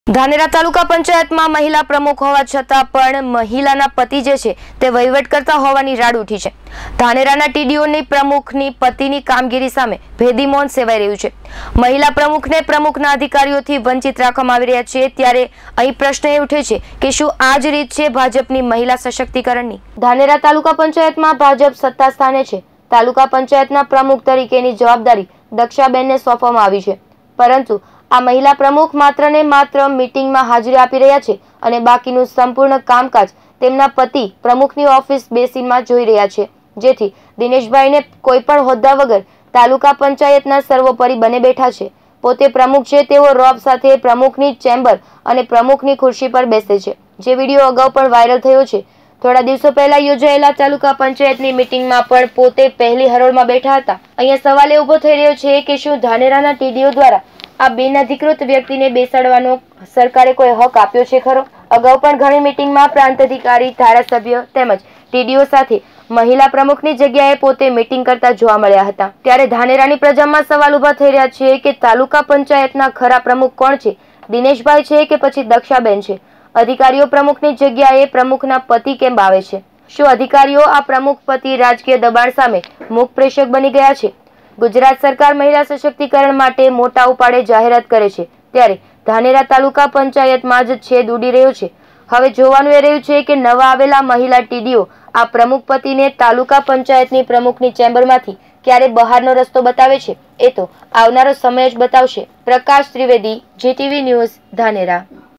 ધાનેરા તાલુકા પંચાયતમાં મહિલા પ્રમુખ હોવા છતાં પણ મહિલાના પતિ જે છે તે વહીવટ કરતા હોવાની રાડ ઉઠી છે। ધાનેરાના ટીડીઓની પ્રમુખની પતિની કામગીરી સામે ભેદી મૌન સેવાઈ રહ્યું છે। મહિલા પ્રમુખને પ્રમુખના અધિકારીઓથી વંચિત રાખવામાં આવી રહ્યા છે, ત્યારે અહીં પ્રશ્ન એ ઉઠે છે કે શું આ જ રીત છે ભાજપની મહિલા સશક્તિકરણની? ધાનેરા તાલુકા પંચાયતમાં ભાજપ સત્તા સ્થાને છે। તાલુકા પંચાયતના પ્રમુખ તરીકેની જવાબદારી દક્ષાબેનને સોંપવામાં આવી છે, પરંતુ આ મહિલા પ્રમુખ માત્ર ને માત્ર મીટિંગમાં હાજરી આપી રહ્યા છે અને બાકીનું સંપૂર્ણ કામકાજ તેમના પતિ પ્રમુખની ઓફિસ બેસીનમાં જોઈ રહ્યા છે, જેથી દિનેશભાઈને કોઈ પણ હોદ્દા વગર તાલુકા પંચાયતના સર્વોપરી બને બેઠા છે। પોતે પ્રમુખ છે તેઓ રોબ સાથે પ્રમુખની ચેમ્બર અને પ્રમુખની ખુરશી પર બેસે છે, જે વિડીયો અગાઉ પણ વાયરલ થયો છે। થોડા દિવસો પહેલા યોજાયેલા તાલુકા પંચાયતની મીટિંગમાં પણ પોતે પહેલી હરોળમાં બેઠા હતા। અહીંયા સવાલ એ ઉભો થઈ રહ્યો છે કે શું ધાનેરાના ટીડીઓ દ્વારા આ બિનઅધિકૃત વ્યક્તિને બેસાડવાનો સરકારે કોઈ હક આપ્યો છે ખરો? અગાઉ પણ ઘણી મીટિંગમાં પ્રાંત અધિકારી, ધારાસભ્ય તેમજ ટીડીઓ સાથે મહિલા પ્રમુખની જગ્યાએ પોતે મીટિંગ કરતા જોવા મળ્યા હતા। ત્યારે ધાનેરાની પ્રજામાં સવાલ ઉભા થઈ રહ્યા છે કે તાલુકા પંચાયતના ખરા પ્રમુખ કોણ છે? દિનેશભાઈ છે કે પછી દક્ષાબેન છે? અધિકારીઓ પ્રમુખની જગ્યાએ પ્રમુખના પતિ કેમ આવે છે? શું અધિકારીઓ આ પ્રમુખ પતિ રાજકીય દબાણ સામે મૂક પ્રેષક બની ગયા છે? ગુજરાત સરકાર મહિલા સશક્તિકરણ માટે મોટા ઉપાડે જાહેરાત કરે છે, ત્યારે ધાનેરા તાલુકા પંચાયતમાં જ છેદ ઉડી રહ્યો છે। હવે જોવાનું એ રહ્યું છે કે નવા આવેલા મહિલા ટીડીઓ આ પ્રમુખ પતિને તાલુકા પંચાયતની પ્રમુખની ચેમ્બરમાંથી ક્યારે બહારનો રસ્તો બતાવે છે, એ તો આવનારો સમય જ બતાવશે। Prakash Trivedi, GTV news, Dhanera.